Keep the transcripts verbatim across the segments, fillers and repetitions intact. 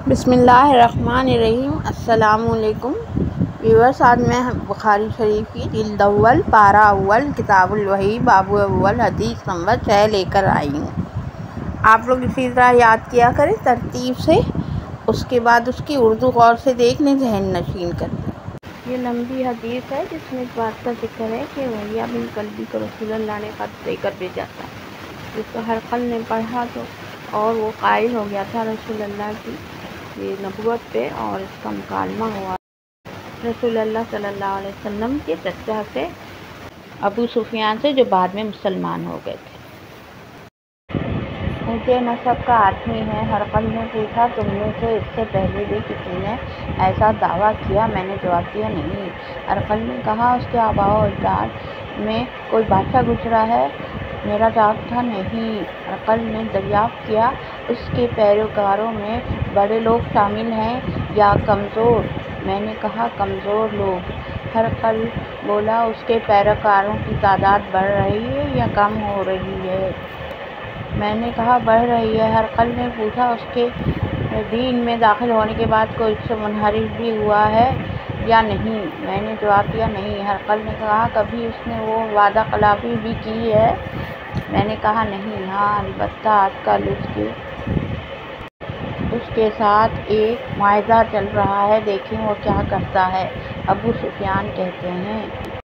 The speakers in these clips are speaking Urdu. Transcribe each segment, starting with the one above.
بسم اللہ الرحمن الرحیم۔ السلام علیکم ویورس، آج میں بخاری شریف کی جلد اول پارہ اول کتاب الوحی باب اول حدیث نمبر چھ لے کر آئی ہوں۔ آپ لوگ اسی طرح یاد کیا کریں ترتیب سے، اس کے بعد اس کی اردو غور سے دیکھنے ذہن نشین کریں۔ یہ لمبی حدیث ہے جس میں اس بات کا ذکر ہے کہ وحیہ بن کلبی کو رسول اللہ نے خط دے کر بھیجا تھا، جس کو ہرقل نے پڑھا تو اور وہ قائل ہو گیا تھا رسول اللہ کی یہ نبوت پہ، اور اس کا مکالمہ ہوا رسول اللہ صلی اللہ علیہ وسلم کے چچا سے ابو سفیان سے، جو بعد میں مسلمان ہو گئے تھے۔ اونچے نسب کا آدمی ہے۔ ہرقل نے پوچھا، تم میں سے اس سے پہلے بھی کسی نے ایسا دعویٰ کیا؟ میں نے جواب دیا، نہیں۔ ہرقل نے کہا، اس کے آباء و اجداد میں کوئی بادشاہ گزرا ہے؟ میرا جواب تھا، نہیں۔ ہرقل نے دریافت کیا، اس کے پیروکاروں میں بڑے لوگ شامل ہیں یا کمزور؟ میں نے کہا، کمزور لوگ۔ ہرقل بولا، اس کے پیروکاروں کی تعداد بڑھ رہی ہے یا کم ہو رہی ہے؟ میں نے کہا، بڑھ رہی ہے۔ ہرقل نے پوچھا، اس کے دین میں داخل ہونے کے بعد کوئی اس سے منحرف بھی ہوا ہے یا نہیں؟ میں نے جواب دیا، نہیں۔ ہرقل نے کہا، کبھی اس نے وہ وعدہ خلافی بھی کی ہے؟ میں نے کہا، نہیں۔ ہاں، البتہ آج کل اس کے اس کے ساتھ ایک معاہدہ چل رہا ہے، دیکھیں وہ کیا کرتا ہے۔ ابو سفیان کہتے ہیں،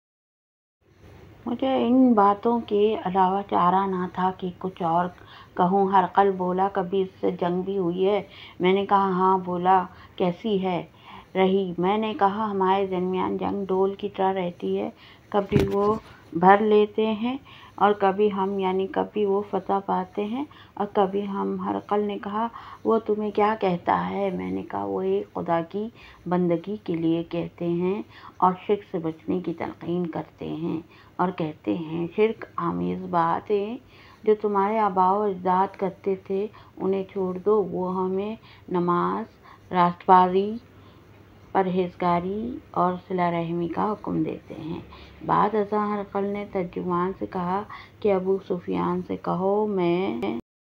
مجھے ان باتوں کے علاوہ چارہ نہ تھا کہ کچھ اور کہوں۔ ہرقل بولا، کبھی اس سے جنگ بھی ہوئی ہے؟ میں نے کہا، ہاں۔ بولا، کیسی ہے رہی؟ میں نے کہا، ہمارے درمیان جنگ ڈول کی طرح رہتی ہے، کبھی وہ بھر لیتے ہیں اور کبھی ہم، یعنی کبھی وہ فتح پاتے ہیں اور کبھی ہم۔ ہرقل نے کہا، وہ تمہیں کیا کہتا ہے؟ میں نے کہا، وہ ایک خدا کی بندگی کے لیے کہتے ہیں اور شرک سے بچنے کی تلقین کرتے ہیں، اور کہتے ہیں شرک آمیز باتیں جو تمہارے آباء و اجداد کرتے تھے انہیں چھوڑ دو۔ وہ ہمیں نماز، راست بازی، پرہیزگاری اور صلہ رحمی کا حکم دیتے ہیں۔ بعد ازاں ہرقل نے ترجمان سے کہا کہ ابو سفیان سے کہو، میں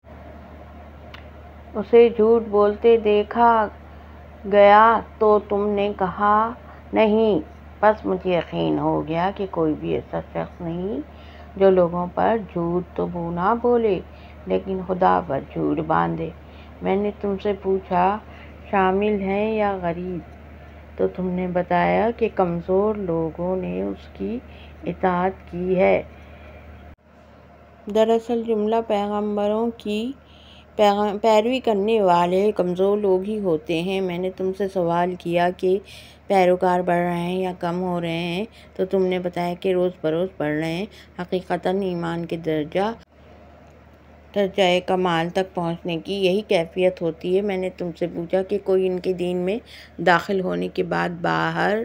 اسے جھوٹ بولتے دیکھا گیا تو تم نے کہا نہیں، پس مجھے یقین ہو گیا کہ کوئی بھی ایسا شخص نہیں جو لوگوں پر جھوٹ تو نہ بولے لیکن خدا پر جھوٹ باندھے۔ میں نے تم سے پوچھا، شامل ہیں یا غریب؟ تو تم نے بتایا کہ کمزور لوگوں نے اس کی اطاعت کی ہے۔ دراصل جملہ پیغمبروں کی پیروی کرنے والے کمزور لوگ ہی ہوتے ہیں۔ میں نے تم سے سوال کیا کہ پیروکار بڑھ رہے ہیں یا کم ہو رہے ہیں تو تم نے بتایا کہ روز بروز بڑھ رہے ہیں۔ حقیقتاً ایمان کے درجہ درجہ کمال تک پہنچنے کی یہی کیفیت ہوتی ہے۔ میں نے تم سے پوچھا کہ کوئی ان کے دین میں داخل ہونے کے بعد باہر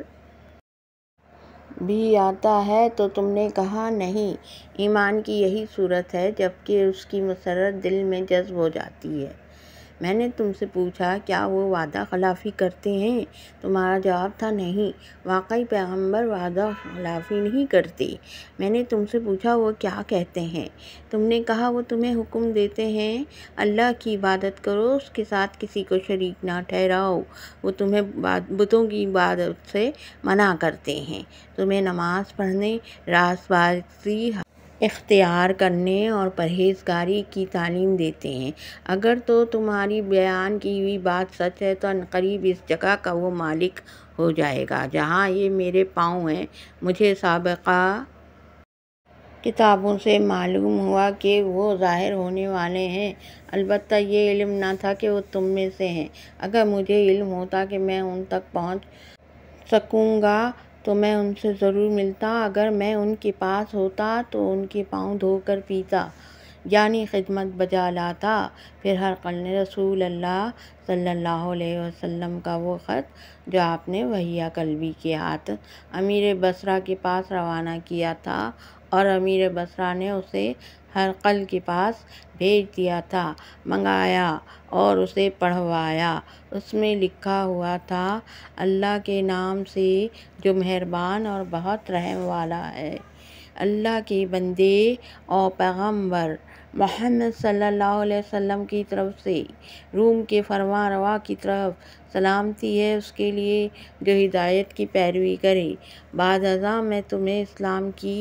بھی آتا ہے تو تم نے کہا، نہیں۔ ایمان کی یہی صورت ہے جبکہ اس کی مسرت دل میں جذب ہو جاتی ہے۔ میں نے تم سے پوچھا، کیا وہ وعدہ خلافی کرتے ہیں؟ تمہارا جواب تھا، نہیں۔ واقعی پیغمبر وعدہ خلافی نہیں کرتے۔ میں نے تم سے پوچھا، وہ کیا کہتے ہیں؟ تم نے کہا، وہ تمہیں حکم دیتے ہیں اللہ کی عبادت کرو، اس کے ساتھ کسی کو شریک نہ ٹھہراؤ۔ وہ تمہیں بتوں کی عبادت سے منع کرتے ہیں، تمہیں نماز پڑھنے، راست بازی اختیار کرنے اور پرہیزگاری کی تعلیم دیتے ہیں۔ اگر تو تمہاری بیان کی ہوئی بات سچ ہے تو عنقریب اس جگہ کا وہ مالک ہو جائے گا جہاں یہ میرے پاؤں ہیں۔ مجھے سابقہ کتابوں سے معلوم ہوا کہ وہ ظاہر ہونے والے ہیں، البتہ یہ علم نہ تھا کہ وہ تم میں سے ہیں۔ اگر مجھے علم ہوتا کہ میں ان تک پہنچ سکوں گا تو میں ان سے ضرور ملتا، اگر میں ان کے پاس ہوتا تو ان کے پاؤں دھو کر پیتا، یعنی خدمت بجا لاتا۔ پھر ہرقل نے رسول اللہ صلی اللہ علیہ وسلم کا وہ خط جو آپ نے وحیہ کلبی کے ہاتھ امیر بصرہ کے پاس روانہ کیا تھا، اور امیر بصرہ نے اسے ہرقل کے پاس بھیج دیا تھا، منگایا اور اسے پڑھوایا۔ اس میں لکھا ہوا تھا، اللہ کے نام سے جو مہربان اور بہت رحم والا ہے۔ اللہ کے بندے اور پیغمبر محمد صلی اللہ علیہ وسلم کی طرف سے روم کے فرما روا کی طرف سلامتی ہے اس کے لیے جو ہدایت کی پیروی کرے۔ بعد ازاں میں تمہیں اسلام کی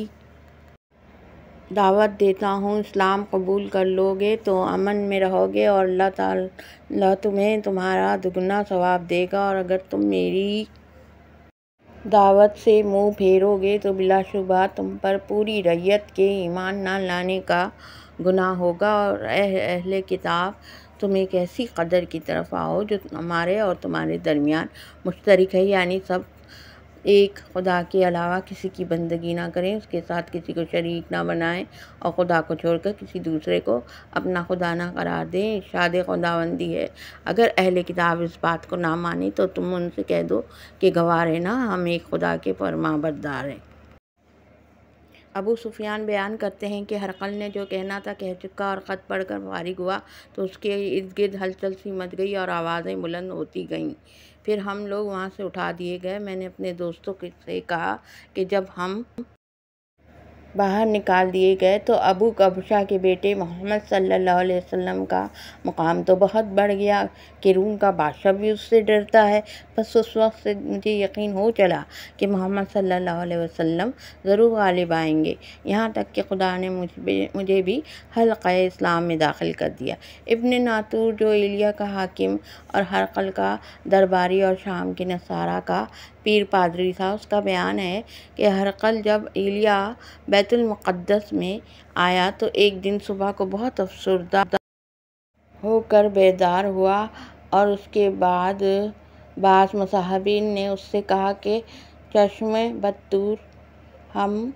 دعوت دیتا ہوں، اسلام قبول کر لو گے تو امن میں رہو گے اور اللہ تعالیٰ تمہیں تمہارا دگنا ثواب دے گا، اور اگر تم میری دعوت سے منہ پھیرو گے تو بلا شبہ تم پر پوری رعیت کے ایمان نہ لانے کا گناہ ہوگا۔ اور اے اہل کتاب، تم ایک ایسی قدر کی طرف آؤ جو ہمارے اور تمہارے درمیان مشترک ہے، یعنی سب ایک خدا کے علاوہ کسی کی بندگی نہ کریں، اس کے ساتھ کسی کو شریک نہ بنائیں، اور خدا کو چھوڑ کر کسی دوسرے کو اپنا خدا نہ قرار دیں۔ ارشاد خداوندی ہے، اگر اہل کتاب اس بات کو نہ مانے تو تم ان سے کہہ دو کہ گواہ رہنا ہم ایک خدا کے فرما بردار ہیں۔ ابو سفیان بیان کرتے ہیں کہ ہرقل نے جو کہنا تھا کہہ چکا اور خط پڑھ کر فارغ ہوا تو اس کے ارد گرد ہلچل سی مچ گئی اور آوازیں بلند ہوتی گئیں۔ پھر ہم لوگ وہاں سے اٹھا دیے گئے۔ میں نے اپنے دوستوں سے کہا کہ جب ہم باہر نکال دیے گئے تو ابو کبشہ کے بیٹے محمد صلی اللہ علیہ وسلم کا مقام تو بہت بڑھ گیا کہ روم کا بادشاہ بھی اس سے ڈرتا ہے۔ بس اس وقت سے مجھے یقین ہو چلا کہ محمد صلی اللہ علیہ وسلم ضرور غالب آئیں گے، یہاں تک کہ خدا نے مجھے بھی حلقہ اسلام میں داخل کر دیا۔ ابن ناطور جو ایلیا کا حاکم اور ہرقل کا درباری اور شام کے نصارہ کا پیر پادری تھا، اس کا بیان ہے کہ ہرقل جب ایلیا بیت المقدس میں آیا تو ایک دن صبح کو بہت افسردہ ہو کر بیدار ہوا، اور اس کے بعد بعض مصاحبین نے اس سے کہا کہ چشم بدطور ہم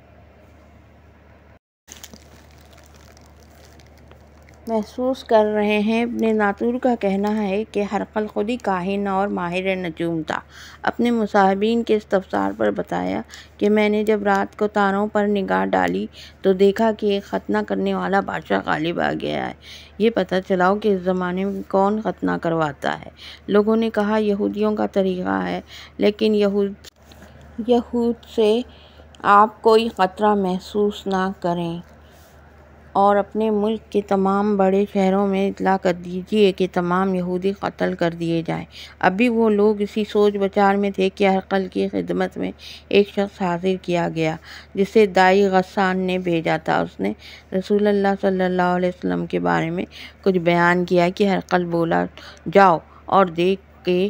محسوس کر رہے ہیں۔ ابن ناطور کا کہنا ہے کہ ہرقل خود ہی کاہن اور ماہر نجوم تھا۔ اپنے مصاحبین کے استفسار پر بتایا کہ میں نے جب رات کو تاروں پر نگاہ ڈالی تو دیکھا کہ ایک ختنہ کرنے والا بادشاہ غالب آ گیا ہے۔ یہ پتہ چلا کہ اس زمانے میں کون ختنہ کرواتا ہے۔ لوگوں نے کہا یہودیوں کا طریقہ ہے، لیکن یہود یہود سے آپ کوئی خطرہ محسوس نہ کریں اور اپنے ملک کے تمام بڑے شہروں میں اطلاع کر دیجیے کہ تمام یہودی قتل کر دیے جائیں۔ ابھی وہ لوگ اسی سوچ بچار میں تھے کہ ہرقل کی خدمت میں ایک شخص حاضر کیا گیا جسے دائی غسان نے بھیجا تھا۔ اس نے رسول اللہ صلی اللہ علیہ وسلم کے بارے میں کچھ بیان کیا کہ ہرقل بولا، جاؤ اور دیکھ کہ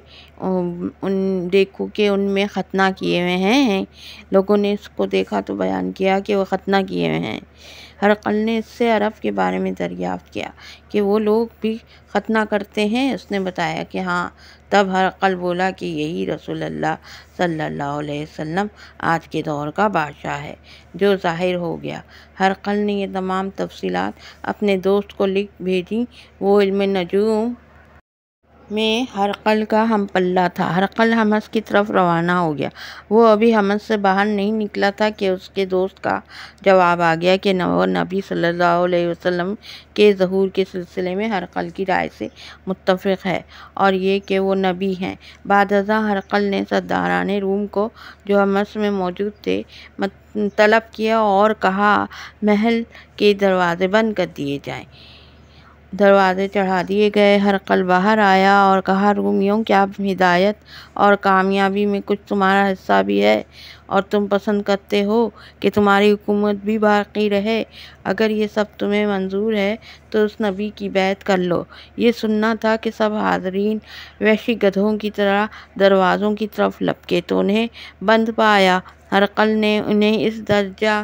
ان دیکھو کہ ان میں ختنہ کیے ہوئے ہیں۔ لوگوں نے اس کو دیکھا تو بیان کیا کہ وہ ختنہ کیے ہوئے ہیں۔ ہرقل نے اس سے عرب کے بارے میں دریافت کیا کہ وہ لوگ بھی ختنہ کرتے ہیں۔ اس نے بتایا کہ ہاں۔ تب ہرقل بولا کہ یہی رسول اللہ صلی اللہ علیہ وسلم آج کے دور کا بادشاہ ہے جو ظاہر ہو گیا۔ ہرقل نے یہ تمام تفصیلات اپنے دوست کو لکھ بھیجیں۔ وہ علم نجوم میں ہرقل کا ہم پلہ تھا۔ ہرقل حمص کی طرف روانہ ہو گیا۔ وہ ابھی حمص سے باہر نہیں نکلا تھا کہ اس کے دوست کا جواب آ گیا کہ وہ نبی صلی اللہ علیہ وسلم کے ظہور کے سلسلے میں ہرقل کی رائے سے متفق ہے، اور یہ کہ وہ نبی ہیں۔ بعد ازاں ہرقل نے سرداران روم کو جو حمص میں موجود تھے طلب کیا اور کہا محل کے دروازے بند کر دیے جائیں۔ دروازے چڑھا دیے گئے۔ ہرقل باہر آیا اور کہا، رومیوں، کیا ہدایت اور کامیابی میں کچھ تمہارا حصہ بھی ہے اور تم پسند کرتے ہو کہ تمہاری حکومت بھی باقی رہے؟ اگر یہ سب تمہیں منظور ہے تو اس نبی کی بیعت کر لو۔ یہ سننا تھا کہ سب حاضرین وحشی گدھوں کی طرح دروازوں کی طرف لپکے تو انہیں بند پایا۔ ہرقل نے انہیں اس درجہ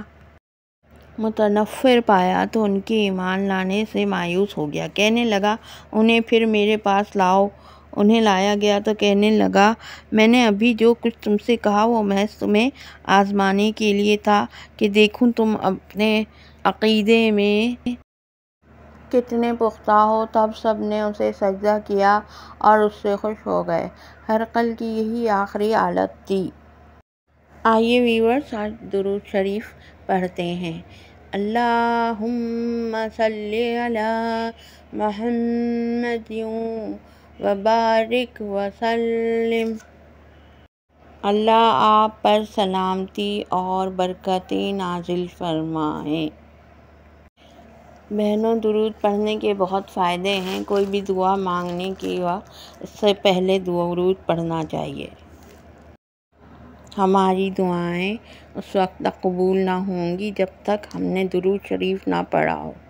متنفر پایا تو ان کے ایمان لانے سے مایوس ہو گیا۔ کہنے لگا، انہیں پھر میرے پاس لاؤ۔ انہیں لایا گیا تو کہنے لگا، میں نے ابھی جو کچھ تم سے کہا وہ محض تمہیں آزمانے کے لیے تھا کہ دیکھوں تم اپنے عقیدے میں کتنے پختہ ہو۔ تب سب نے اسے سجدہ کیا اور اس سے خوش ہو گئے۔ ہرقل کی یہی آخری حالت تھی۔ آئیے ویورز، آج درود شریف پڑھتے ہیں۔ اللہم صلی علی محمد وبارک وسلم۔ اللہ آپ پر سلامتی اور برکتیں نازل فرمائے۔ بہنوں، درود پڑھنے کے بہت فائدے ہیں۔ کوئی بھی دعا مانگنے کے وقت اس سے پہلے درود پڑھنا چاہیے۔ ہماری دعائیں اس وقت تک قبول نہ ہوں گی جب تک ہم نے درود شریف نہ پڑھا ہو۔